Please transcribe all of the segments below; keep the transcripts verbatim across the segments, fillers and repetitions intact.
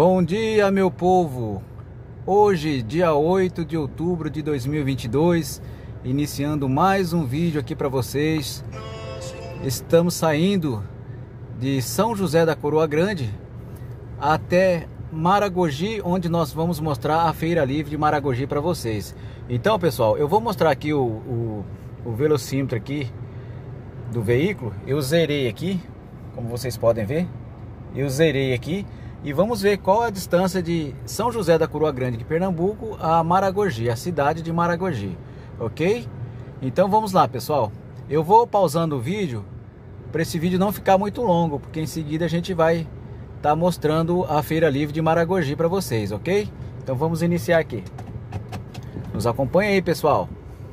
Bom dia, meu povo! Hoje, dia oito de outubro de dois mil e vinte e dois, iniciando mais um vídeo aqui para vocês. Estamos saindo de São José da Coroa Grande até Maragogi, onde nós vamos mostrar a Feira Livre de Maragogi para vocês. Então, pessoal, eu vou mostrar aqui o, o, o velocímetro aqui do veículo. Eu zerei aqui, como vocês podem ver. Eu zerei aqui. E vamos ver qual é a distância de São José da Coroa Grande de Pernambuco a Maragogi, a cidade de Maragogi, ok? Então vamos lá, pessoal. Eu vou pausando o vídeo para esse vídeo não ficar muito longo, porque em seguida a gente vai estar tá mostrando a Feira Livre de Maragogi para vocês, ok? Então vamos iniciar aqui. Nos acompanha aí, pessoal.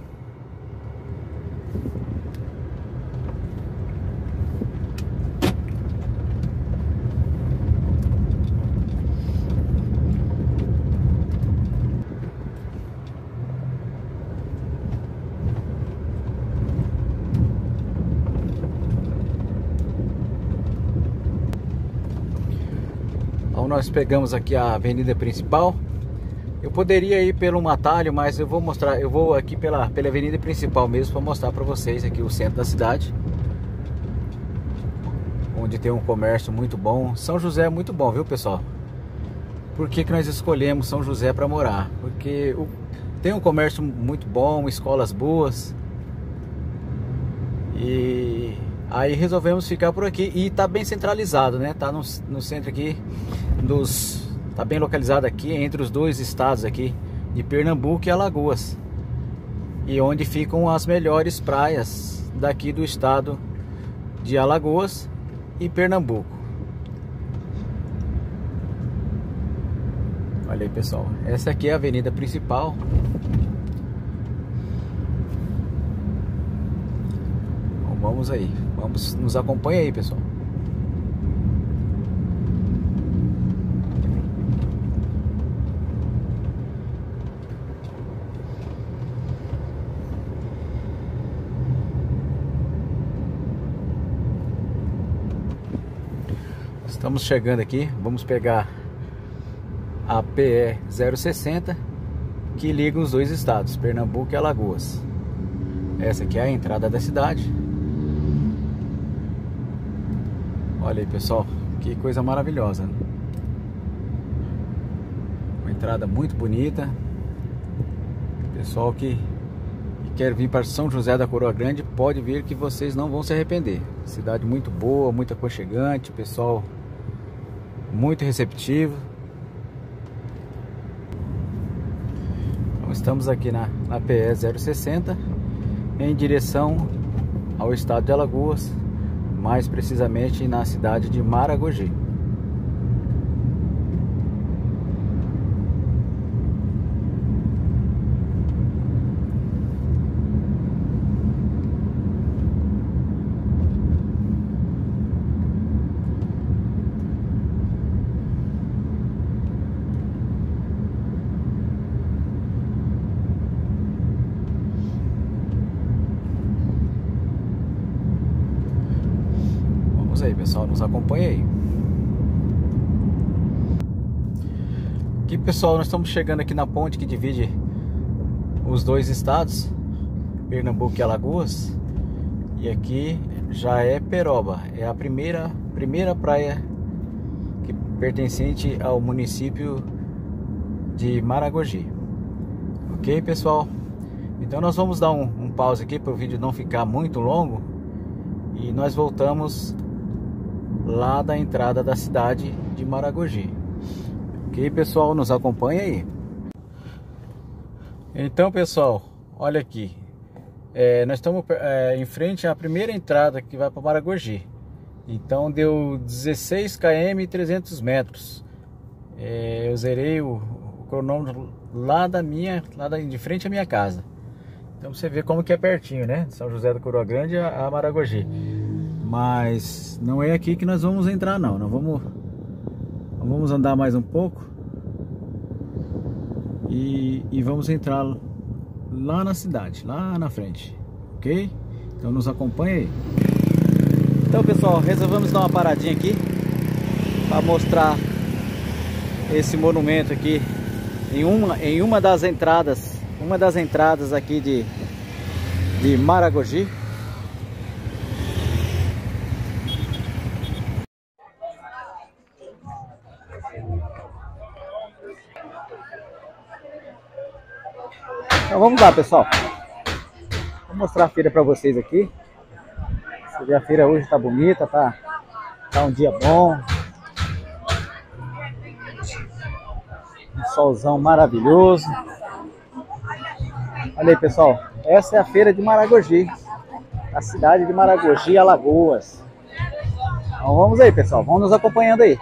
Nós pegamos aqui a avenida principal. Eu poderia ir pelo um atalho, mas eu vou mostrar, eu vou aqui pela, pela avenida principal mesmo para mostrar para vocês aqui o centro da cidade, onde tem um comércio muito bom. São José é muito bom, viu, pessoal? Por que que nós escolhemos São José para morar? Porque o, tem um comércio muito bom, escolas boas, e aí resolvemos ficar por aqui. E tá bem centralizado, né? Tá no, no centro aqui dos, tá bem localizado aqui entre os dois estados aqui de Pernambuco e Alagoas, e onde ficam as melhores praias daqui do estado de Alagoas e Pernambuco. Olha aí, pessoal, essa aqui é a avenida principal. Então, vamos aí, vamos, nos acompanha aí, pessoal. Estamos chegando aqui, vamos pegar a P E zero sessenta, que liga os dois estados, Pernambuco e Alagoas. Essa aqui é a entrada da cidade. Olha aí, pessoal, que coisa maravilhosa, né? Uma entrada muito bonita. Pessoal que, que quer vir para São José da Coroa Grande, pode vir que vocês não vão se arrepender. Cidade muito boa, muito aconchegante, pessoal muito receptivo. Então, estamos aqui na, na P E zero sessenta em direção ao estado de Alagoas, mais precisamente na cidade de Maragogi. Aí, pessoal, nos acompanha aí. Aqui, pessoal, nós estamos chegando aqui na ponte que divide os dois estados, Pernambuco e Alagoas. E aqui já é Peroba, é a primeira primeira praia que pertencente ao município de Maragogi. Ok, pessoal? Então nós vamos dar um, um pause aqui para o vídeo não ficar muito longo, e nós voltamos lá da entrada da cidade de Maragogi. Ok, pessoal, nos acompanha aí. Então, pessoal, olha aqui, é, nós estamos é, em frente à primeira entrada que vai para Maragogi. Então deu dezesseis quilômetros e trezentos metros. é, Eu zerei o, o cronômetro lá da minha, lá da, de frente à minha casa. Então você vê como que é pertinho, né? São José da Coroa Grande a, a Maragogi. Mas não é aqui que nós vamos entrar, não. Nós vamos, nós vamos andar mais um pouco e, e vamos entrar lá na cidade, lá na frente, ok? Então nos acompanha aí. Então, pessoal, resolvemos dar uma paradinha aqui para mostrar esse monumento aqui em uma, em uma das entradas, uma das entradas aqui de, de Maragogi. Então vamos lá, pessoal. Vou mostrar a feira para vocês aqui. Você vê, a feira hoje tá bonita, tá, tá um dia bom. Um solzão maravilhoso. Olha aí, pessoal. Essa é a feira de Maragogi, a cidade de Maragogi, Alagoas. Então vamos aí, pessoal. Vamos nos acompanhando aí.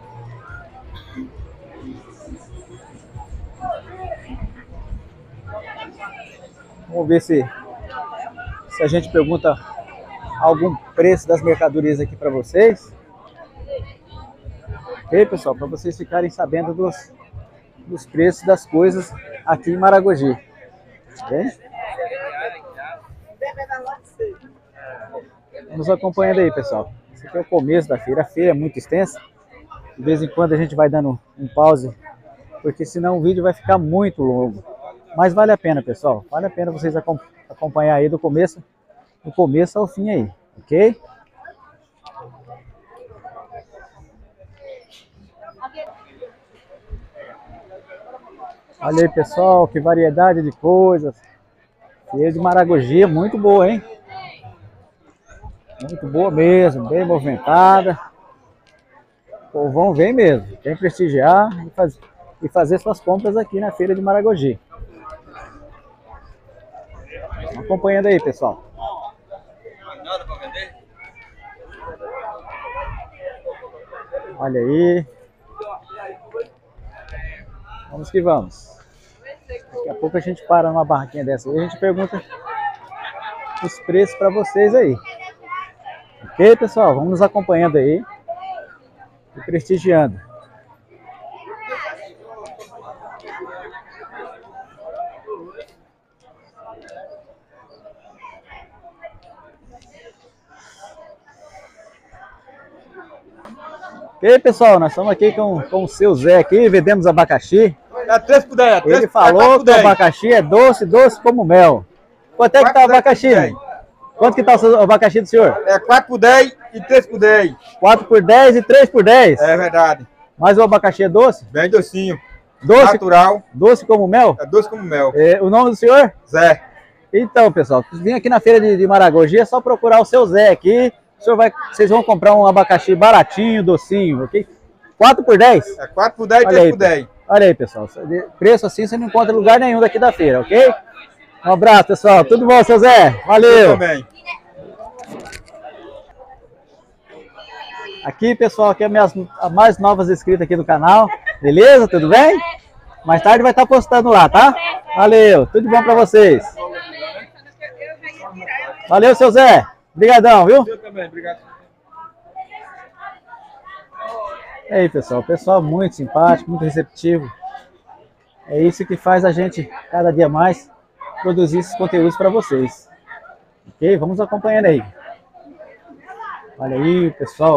Vamos ver se, se a gente pergunta algum preço das mercadorias aqui para vocês. Ok, pessoal? Para vocês ficarem sabendo dos, dos preços das coisas aqui em Maragogi. Okay? Vamos acompanhando aí, pessoal. Esse aqui é o começo da feira. A feira é muito extensa. De vez em quando a gente vai dando um pause, porque senão o vídeo vai ficar muito longo. Mas vale a pena, pessoal. Vale a pena vocês acompanhar aí do começo, do começo ao fim aí, ok? Olha aí, pessoal, que variedade de coisas. Feira de Maragogi é muito boa, hein? Muito boa mesmo, bem movimentada. O povão vem mesmo, vem prestigiar e, faz, e fazer suas compras aqui na feira de Maragogi. Acompanhando aí, pessoal. Olha aí. Vamos que vamos. Daqui a pouco a gente para numa barraquinha dessa e a gente pergunta os preços para vocês aí. Ok, pessoal? Vamos nos acompanhando aí e prestigiando. Ok, pessoal, nós estamos aqui com, com o seu Zé aqui, vendemos abacaxi. É três por dez, Ele falou que o abacaxi é doce, doce como mel. Quanto é que tá o abacaxi? Quanto que tá o abacaxi do senhor? É quatro por dez e três por dez. quatro por dez e três por dez? É verdade. Mas o abacaxi é doce? Bem docinho. Doce? Natural. Doce como mel? É doce como mel. É, o nome do senhor? Zé. Então, pessoal, vim aqui na feira de, de Maragogi, é só procurar o seu Zé aqui. O senhor vai, vocês vão comprar um abacaxi baratinho, docinho, ok? quatro por dez? É quatro por dez e três por dez. Olha aí, pessoal. Preço assim você não encontra em lugar nenhum daqui da feira, ok? Um abraço, pessoal. Tudo bom, seu Zé? Valeu! Eu também. Aqui, pessoal, aqui é a, minha, a mais novas inscritas aqui do canal. Beleza? Tudo bem? Mais tarde vai estar postando lá, tá? Valeu! Tudo bom pra vocês? Valeu, seu Zé! Obrigadão, viu? Eu também, obrigado. E aí, pessoal, pessoal muito simpático, muito receptivo. É isso que faz a gente, cada dia mais, produzir esses conteúdos para vocês. Ok? Vamos acompanhando aí. Olha aí, pessoal.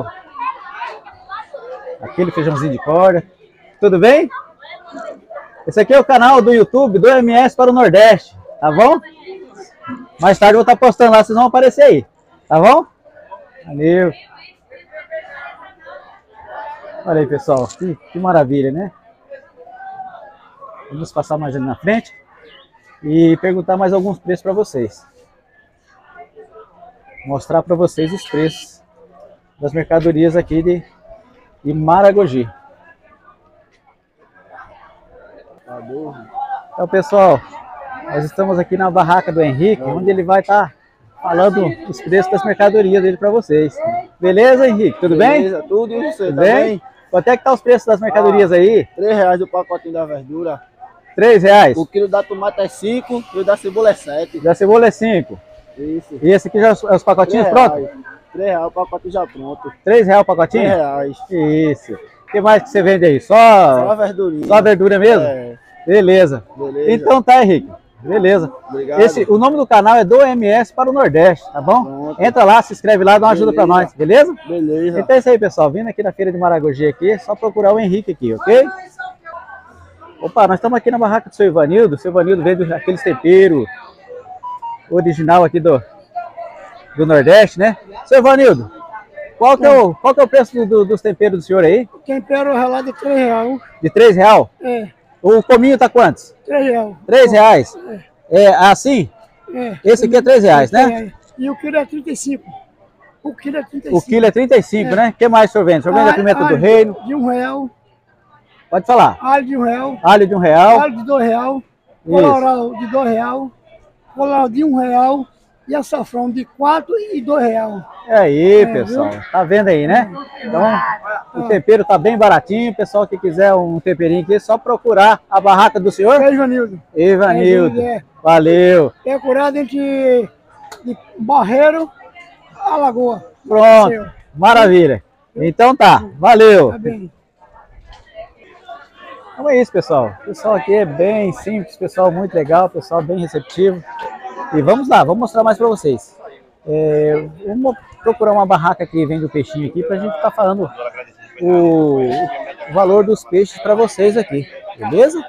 Aquele feijãozinho de corda. Tudo bem? Esse aqui é o canal do YouTube do M S para o Nordeste, tá bom? Mais tarde eu vou estar postando lá, vocês vão aparecer aí, tá bom? Valeu! Olha aí, pessoal, que, que maravilha, né? Vamos passar mais ali na frente e perguntar mais alguns preços para vocês. Mostrar para vocês os preços das mercadorias aqui de, de Maragogi. Então, pessoal, nós estamos aqui na barraca do Henrique, onde ele vai estar falando os preços das mercadorias dele para vocês. Beleza, Henrique? Tudo bem? Beleza, tudo e você, Tudo tá bem? bem? Quanto é que tá os preços das mercadorias aí? três reais do pacotinho da verdura. três reais. O quilo da tomate é cinco e o da cebola é sete. Da cebola é cinco. Isso. E esse aqui já é os, é os pacotinhos prontos? três reais o pacotinho já pronto. três reais o pacotinho? três reais. Isso. O que mais que você vende aí? Só, Só a verdurinha. só a verdura mesmo? É. Beleza. Beleza. Então tá, Henrique. Beleza. Obrigado. Esse, o nome do canal é do M S para o Nordeste, tá bom? Pronto. Entra lá, se inscreve lá, dá uma ajuda pra Beleza. nós, beleza? Beleza. Então é isso aí, pessoal. Vindo aqui na feira de Maragogi aqui, é só procurar o Henrique aqui, ok? Opa, nós estamos aqui na barraca do seu Ivanildo. O seu Ivanildo vende aqueles temperos original aqui do, do Nordeste, né? Seu Ivanildo, qual que é o, qual que é o preço do, do, dos temperos do senhor aí? Tempero relado de três reais. De três reais? É, O cominho tá quantos? três reais. três reais? É assim? É. Esse aqui é três reais, né? E o quilo é trinta e cinco. O quilo é trinta e O cinco. quilo é trinta e cinco, né? O que mais o senhor vende? O senhor vende a pimenta do reino? De um real. Pode falar. Alho de um real. Alho de um real. Alho de dois real. Colorau de dois real. Colorau de um real. E açafrão de quatro e dois real. É aí, É, pessoal. viu? Tá vendo aí, né? Então, o tempero tá bem baratinho. Pessoal que quiser um temperinho aqui, é só procurar a barraca do senhor É, Ivanildo. Ivanildo. É, Valeu. é curado entre de Barreiro a Lagoa. Pronto. Seu. Maravilha. Então tá. Valeu. Tá bem. Então é isso, pessoal. O pessoal aqui é bem simples, pessoal muito legal, pessoal bem receptivo. E vamos lá, vamos mostrar mais para vocês. É, vamos procurar uma barraca que vende o peixinho aqui para a gente estar tá falando o, o valor dos peixes para vocês aqui, beleza?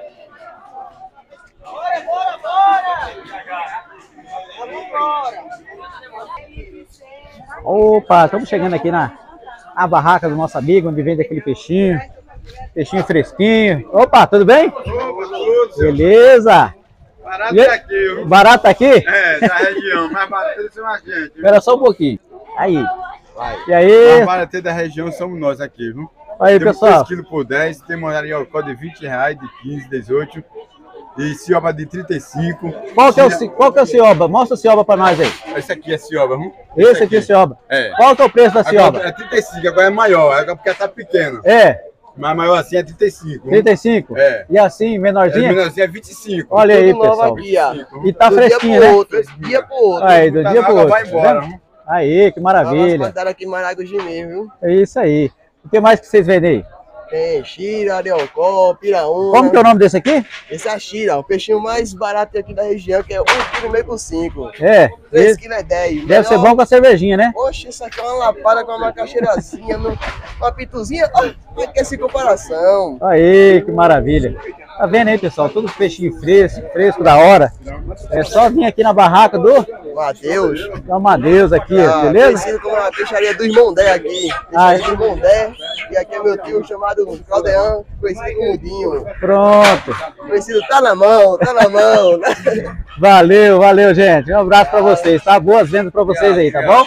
Opa, estamos chegando aqui na a barraca do nosso amigo, onde vende aquele peixinho. Peixinho fresquinho. Opa, tudo bem? Opa, tudo. Beleza. Barato E aí? é aqui, viu? Barato tá aqui? É, da região, mais barato são a gente. Viu? Espera só um pouquinho. Aí. Vai. E aí? Mais barato da região somos nós aqui, viu? Aí, Temos pessoal. três quilos por dez, temos ariocó de vinte reais, de quinze, dezoito. E cioba de trinta e cinco. Qual que é o, ci- qual que é o cioba? Mostra o cioba pra nós aí. Esse aqui é cioba, viu? Esse aqui é o cioba. É. Qual que é o preço da Agora cioba? é trinta e cinco, agora é maior, agora porque tá pequeno. É, Mas maior assim é trinta e cinco. viu? trinta e cinco? É. E assim, É, menorzinha? menorzinho é vinte e cinco. Olha aí, Tudo novo pessoal. aqui, ó. E tá Do fresquinho, dia pro né? outro, do dia pro outro. Aí, do Tá dia na pro água, outro. vai tá embora. vendo? Aí, que maravilha. Nós aqui em Maragogi mesmo, viu? É isso aí. O que mais que vocês vendem aí? Tem xira, ariocó, piraúna. Como que é o nome desse aqui? Esse é a xira, o peixinho mais barato aqui da região, que é um quilo e meio por cinco. É, três esse quilos é dez. deve ser bom com a cervejinha, né? Oxe, isso aqui é uma lapada com uma macaxeirazinha, no- uma pituzinha. Oh, não é que é sem comparação. Aí, que maravilha. Tá vendo aí, pessoal? Tudo peixinho fresco, fresco da hora. É só vir aqui na barraca do Matheus. do Amadeus aqui, Ah, beleza? Conhecido como a peixaria do Irmondé aqui. Ah, Peixaria do Irmondé. E aqui é meu tio chamado Claudean, conhecido como Dinho. Pronto. Conhecido tá na mão, tá na mão. Valeu, valeu, gente. Um abraço pra vocês, tá? Boas vendas pra vocês aí, tá bom?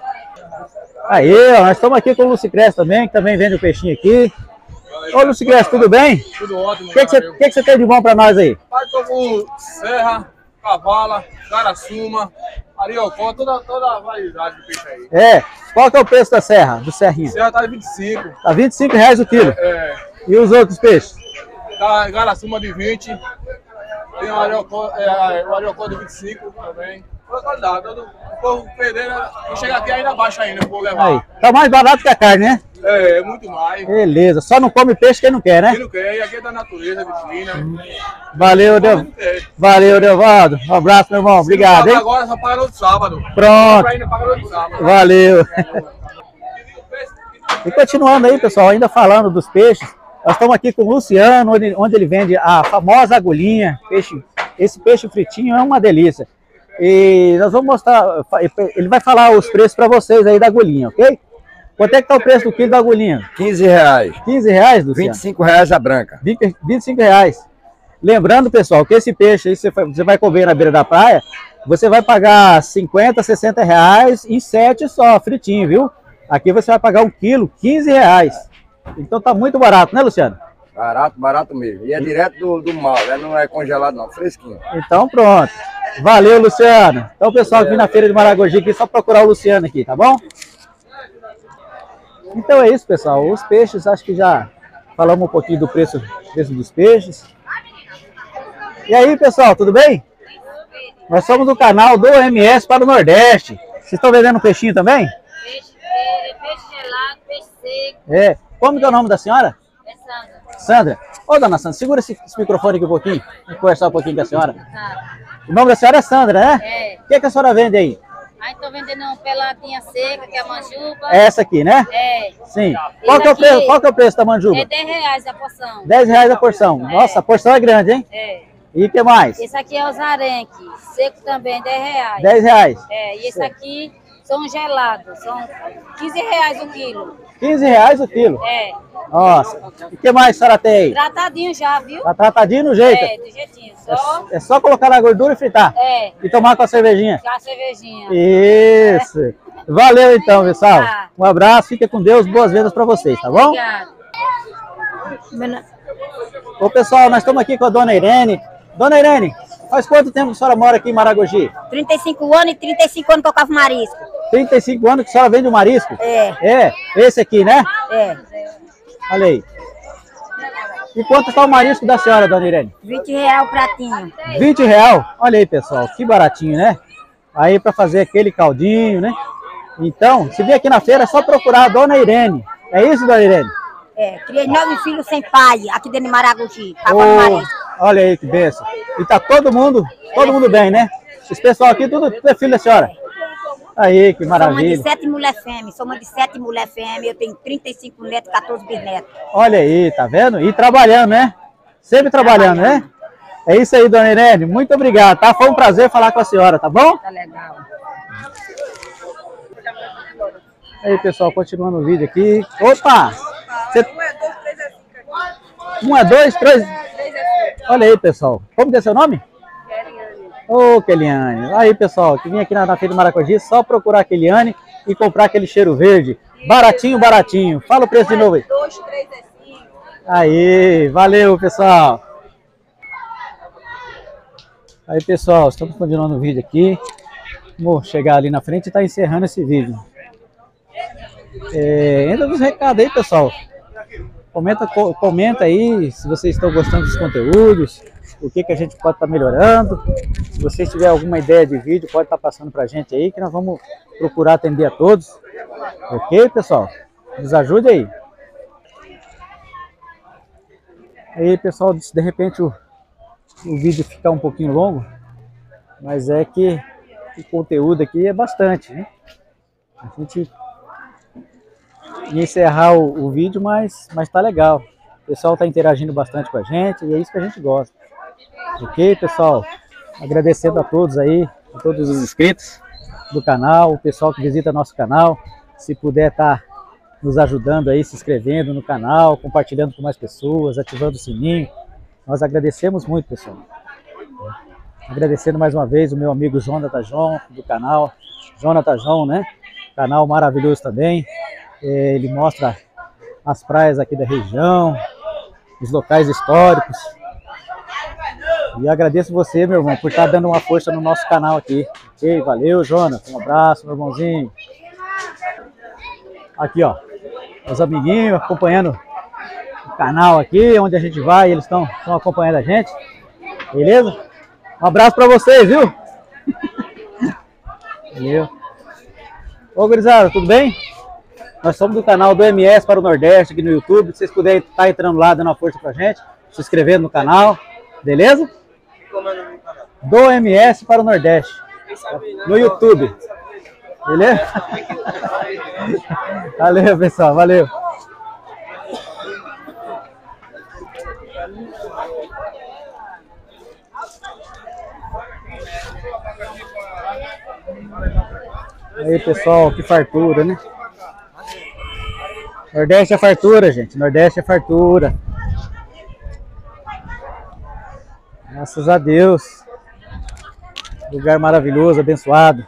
Aí, ó, nós estamos aqui com o Lucicres também, que também vende o peixinho aqui. Ô, Lucicres, tudo bem? Tudo ótimo, O que, que, você, que, que você tem de bom pra nós aí? Pai, tô com serra, cavala, garaçuma, ariocó, toda, toda a variedade de peixe aí. É, qual que é o preço da serra, do serrinho? Serra tá de vinte e cinco, Tá vinte e cinco reais o quilo. é, E os outros peixes? tá garaçuma de vinte, tem o ariocó, é, o ariocó de vinte e cinco também. Toda qualidade, todo, o povo perder, né? E chega aqui ainda baixa ainda, vou levar. Aí, tá mais barato que a carne, né? É, é muito mais. Beleza, só não come peixe quem não quer, né? Quem não quer, e aqui é da natureza, vitrina. Valeu, Deu. Valeu, Devaldo. Um abraço, meu irmão. Obrigado, hein? Agora só paga no outro sábado. Pronto. Ainda paga no outro sábado. Valeu. E continuando aí, pessoal, ainda falando dos peixes, nós estamos aqui com o Luciano, onde, onde ele vende a famosa agulhinha. Peixe, esse peixe fritinho é uma delícia. E nós vamos mostrar, ele vai falar os preços para vocês aí da agulhinha, ok? Quanto é que tá o preço do quilo da agulhinha? quinze reais. quinze reais, Luciano? vinte e cinco reais a branca. vinte, vinte e cinco reais. Lembrando, pessoal, que esse peixe aí você vai, você vai comer na beira da praia, você vai pagar cinquenta, sessenta reais em sete só, fritinho, viu? Aqui você vai pagar um quilo, quinze reais. Então tá muito barato, né, Luciano? Barato, barato mesmo. E é direto do, do mar, né? Não é congelado não, fresquinho. Então pronto. Valeu, Luciano. Então, pessoal, aqui na feira de Maragogi, aqui, só procurar o Luciano aqui, tá bom? Então é isso, pessoal. Os peixes, acho que já falamos um pouquinho do preço, preço dos peixes. E aí, pessoal, tudo bem? Nós somos do canal do M S para o Nordeste. Vocês estão vendendo peixinho também? Peixe, é, peixe gelado, peixe seco, É. Como que é o nome da senhora? é Sandra. Sandra. Ô, dona Sandra, segura esse, esse microfone aqui um pouquinho. Vamos conversar um pouquinho com a senhora. Tá. O nome da senhora é Sandra, né? É. O que, que a senhora vende aí? Aí tô vendendo uma peladinha seca, que é a manjuba. É essa aqui, né? É. Sim. Qual que, é o aqui preço, qual que é o preço da manjuba? É dez reais a porção. dez reais a porção. Nossa, a porção é grande, hein? É. E o que mais? Esse aqui é o zarenque, seco também, dez reais. dez reais. É, e esse aqui são gelados, são quinze reais o quilo. quinze reais o quilo. É. Nossa. E o que mais a senhora tem aí? Tratadinho já, viu? Tá tratadinho no jeito? É, do jeitinho. Só, É só colocar na gordura e fritar. é, E tomar com a cervejinha. com a cervejinha. Isso. Valeu então, pessoal. Tá. Um abraço, fica com Deus, boas vendas pra vocês, tá bom? Obrigada. Ô pessoal, nós estamos aqui com a dona Irene. Dona Irene, faz quanto tempo que a senhora mora aqui em Maragogi? trinta e cinco anos e trinta e cinco anos que eu cavo marisco. trinta e cinco anos que a senhora vende o marisco? É. É, esse aqui, né? É. Olha aí. E quanto está o marisco da senhora, dona Irene? vinte reais o pratinho. vinte real? Olha aí, pessoal, que baratinho, né? Aí para fazer aquele caldinho, né? Então, se vier aqui na feira, é só procurar a dona Irene. É isso, dona Irene? É. Criei nove filhos sem pai aqui dentro de Maragogi. Ô, Cavando marisco. olha aí que benção. E tá todo mundo, todo mundo bem, né? Esse pessoal aqui, tudo, tudo é filho da senhora. Aí, que Sou mãe de maravilha. sete mulher fêmeas. Sou mãe de sete mulher fêmeas. Eu tenho trinta e cinco netos, quatorze bisnetos. Olha aí, tá vendo? E trabalhando, né? Sempre trabalhando, né? É isso aí, dona Irene. Muito obrigado, tá? Foi um prazer falar com a senhora, tá bom? Tá legal. Aí, pessoal, continuando o vídeo aqui. Opa! Cê... Um é dois, três... Olha aí, pessoal. Como que é seu nome? Ô, oh, Keliane. Aí, pessoal, que vim aqui na, na Feira de Maragogi, só procurar a Keliane e comprar aquele cheiro verde. Baratinho, baratinho. Fala o preço de novo aí. dois, três é cinco. Aí, valeu, pessoal. Aí, pessoal, estamos continuando o vídeo aqui. Vou chegar ali na frente e tá encerrando esse vídeo. É, entra nos recados aí, pessoal. Comenta, co comenta aí se vocês estão gostando dos conteúdos, o que, que a gente pode estar melhorando. Se vocês tiverem alguma ideia de vídeo, pode estar passando pra gente aí, que nós vamos procurar atender a todos. Ok, pessoal? Nos ajude aí. Aí, pessoal, se de repente o, o vídeo ficar um pouquinho longo, mas é que o conteúdo aqui é bastante, né? A gente ia encerrar o, o vídeo, mas, mas tá legal. O pessoal tá interagindo bastante com a gente e é isso que a gente gosta. Ok, pessoal? Agradecendo a todos aí, a todos os inscritos do canal, o pessoal que visita nosso canal. Se puder estar nos ajudando aí, se inscrevendo no canal, compartilhando com mais pessoas, ativando o sininho. Nós agradecemos muito, pessoal. Agradecendo mais uma vez o meu amigo Jonathan João, do canal. Jonathan João, né? Canal maravilhoso também. Ele mostra as praias aqui da região, os locais históricos. E agradeço você, meu irmão, por estar dando uma força no nosso canal aqui. Ok, valeu, Jonathan. Um abraço, meu irmãozinho. Aqui, ó, os amiguinhos acompanhando o canal aqui, onde a gente vai, eles estão acompanhando a gente. Beleza? Um abraço pra vocês, viu? Valeu. Ô, gurizada, tudo bem? Nós somos do canal do M S para o Nordeste aqui no YouTube. Se vocês puderem estar entrando lá, dando uma força pra gente, se inscrevendo no canal, beleza? Do M S para o Nordeste, no YouTube. Beleza? Valeu, pessoal, valeu. Aí, pessoal, que fartura, né? Nordeste é fartura, gente. Nordeste é fartura. Graças a Deus. Lugar maravilhoso, abençoado.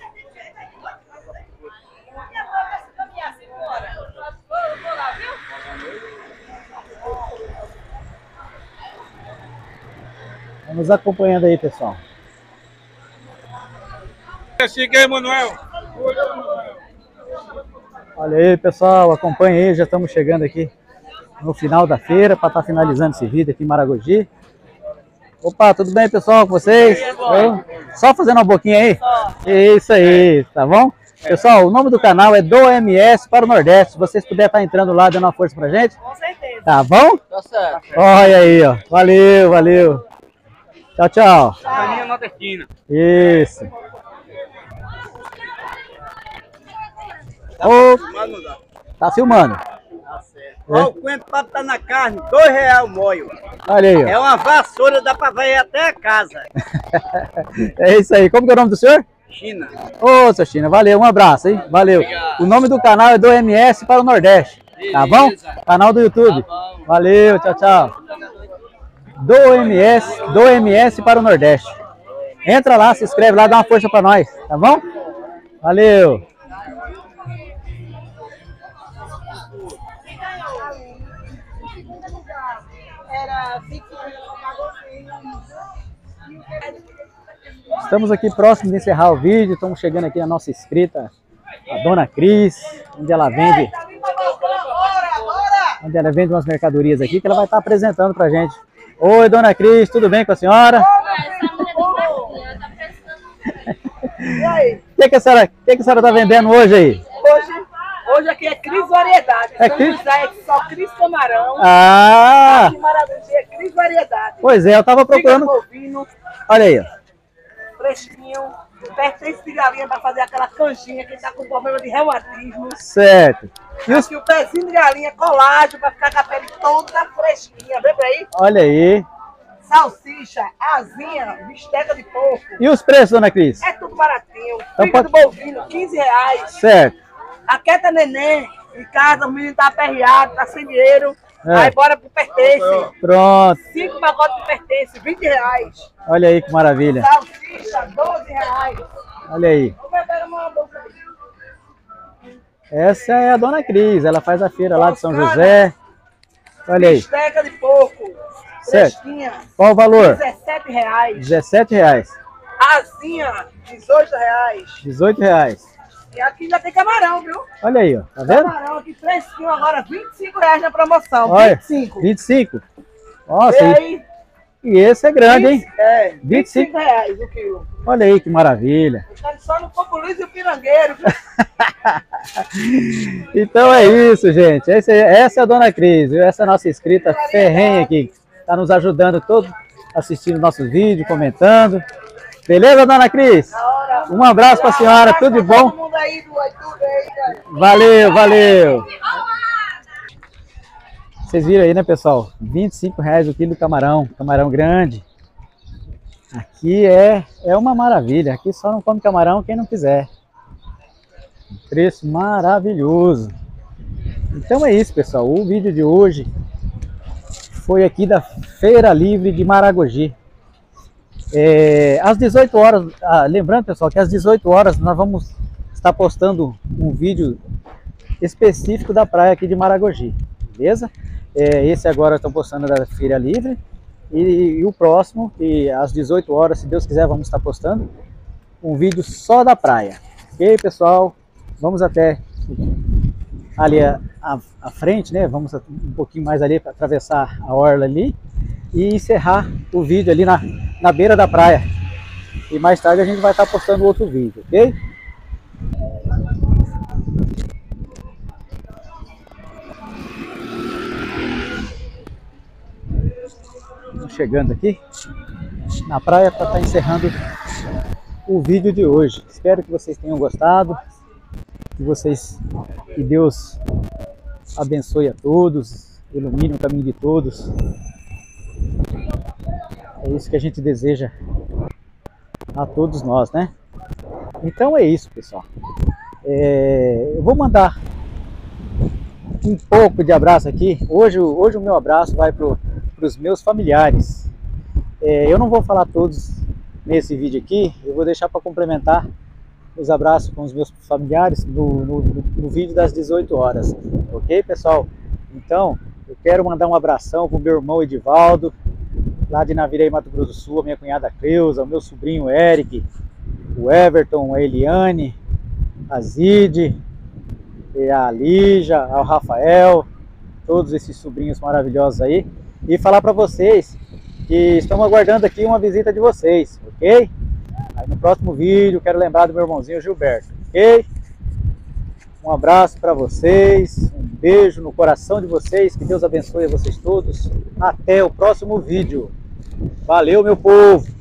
Vamos acompanhando aí, pessoal. Siga aí, Manuel. Olha aí, pessoal, acompanha aí, já estamos chegando aqui no final da feira para estar tá finalizando esse vídeo aqui em Maragogi. Opa, tudo bem, pessoal, com vocês? Eu, só fazendo uma boquinha aí? Isso aí, tá bom? Pessoal, o nome do canal é Do M S para o Nordeste. Se vocês puderem estar tá entrando lá, dando uma força pra gente. Com certeza. Tá bom? Tá certo. Olha aí, ó. Valeu, valeu. Tchau, tchau. Caminha nordestina. Isso. Ô, tá filmando. Ó, o coentro papo tá na carne, dois reais o molho. Olha aí, ó. É uma vassoura, dá pra ver até a casa. É isso aí. Como que é o nome do senhor? China. Ô, seu China, valeu, um abraço, hein? Valeu. O nome do canal é do M S para o Nordeste. Tá bom? Canal do YouTube. Valeu, tchau, tchau. Do M S, do M S para o Nordeste. Entra lá, se inscreve lá, dá uma força para nós, tá bom? Valeu. Estamos aqui próximo de encerrar o vídeo. Estamos chegando aqui na nossa inscrita, a Dona Cris, onde ela vende, onde ela vende umas mercadorias aqui que ela vai estar apresentando pra gente. Oi, Dona Cris, tudo bem com a senhora? O que, que a senhora, que que a senhora está vendendo hoje aí? Hoje, hoje aqui é Cris Variedade. É São Cris? José é só Cris Camarão. Ah! Aqui em Maragogi é Cris Variedade. Pois é, eu tava procurando. Fígado bovino, Olha aí, ó. fresquinho, pertence de galinha para fazer aquela canjinha que está com problema de reumatismo. Certo. E os... Aqui o pezinho de galinha, colágeno, para ficar com a pele toda fresquinha. Vem pra aí. Olha aí. Salsicha, asinha, bisteca de porco. E os preços, Dona Cris? É tudo baratinho. Então Fígado pode- bovino, quinze reais. Certo. A quieta neném, em casa, o menino tá aperreado, tá sem dinheiro. É. Aí bora pro pertence. Pronto. Cinco pacotes de pertence, vinte reais. Olha aí que maravilha. Salsicha, doze reais. Olha aí. Vou beber uma bolsa aí. Essa é a Dona Cris. Ela faz a feira lá de São José. Olha aí. Bisteca de porco, Certo. fresquinha, Qual o valor? dezessete reais. dezessete reais. Asinha, dezoito reais. dezoito reais. E aqui já tem camarão, viu? Olha aí, ó. Tá vendo? Camarão aqui fresquinho agora, vinte e cinco reais na promoção. Olha. vinte e cinco. vinte e cinco. Nossa, E e, aí? e esse é grande, hein? É, vinte e vinte e cinco. cinco reais o quilo. Olha aí que maravilha. Tá só no Coco Luiz e o Pirangueiro. viu? Então é isso, gente. Essa, essa é a Dona Cris, viu? Essa é a nossa inscrita ferrenha aqui. Tá nos ajudando todos, assistindo nossos vídeos, comentando. Beleza, Dona Cris? Um abraço pra senhora, tudo de bom? Todo mundo aí do YouTube aí, cara. Valeu, valeu. Vocês viram aí, né, pessoal? vinte e cinco reais o quilo do camarão, camarão grande. Aqui é, é uma maravilha. Aqui só não come camarão quem não quiser. Um preço maravilhoso. Então é isso, pessoal. O vídeo de hoje foi aqui da Feira Livre de Maragogi. É, às dezoito horas, ah, lembrando, pessoal, que às dezoito horas nós vamos estar postando um vídeo específico da praia aqui de Maragogi, beleza? É, esse agora eu estou postando da Feira Livre e, e o próximo, e às dezoito horas, se Deus quiser, vamos estar postando um vídeo só da praia. Ok, pessoal? Vamos até ali à, à frente, né? Vamos um pouquinho mais ali para atravessar a orla ali e encerrar o vídeo ali na, na beira da praia. E mais tarde a gente vai estar postando outro vídeo, ok? Estamos chegando aqui na praia para estar encerrando o vídeo de hoje. Espero que vocês tenham gostado, que vocês, que Deus abençoe a todos, ilumine o caminho de todos. É isso que a gente deseja a todos nós, né? Então é isso, pessoal. É, eu vou mandar um pouco de abraço aqui. Hoje, hoje o meu abraço vai para os meus familiares. É, eu não vou falar todos nesse vídeo aqui, eu vou deixar para complementar os abraços com os meus familiares no, no, no vídeo das dezoito horas. Ok, pessoal? Então, eu quero mandar um abração para o meu irmão Edivaldo, lá de Naviraí, Mato Grosso do Sul, a minha cunhada Cleusa, o meu sobrinho Eric, o Everton, a Eliane, a Zide, a Lígia, o Rafael, todos esses sobrinhos maravilhosos aí. E falar para vocês que estamos aguardando aqui uma visita de vocês, ok? Aí no próximo vídeo quero lembrar do meu irmãozinho Gilberto, ok? Um abraço para vocês, um beijo no coração de vocês, que Deus abençoe a vocês todos. Até o próximo vídeo. Valeu, meu povo!